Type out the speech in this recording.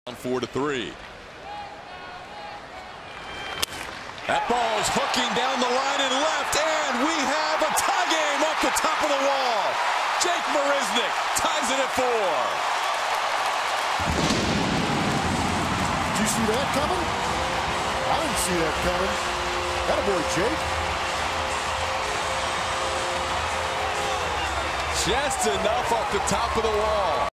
4-3. That ball's hooking down the line and left, and we have a tie game off the top of the wall. Jake Marisnick ties it at 4. Did you see that coming? I didn't see that coming. Attaboy, Jake. Just enough off the top of the wall.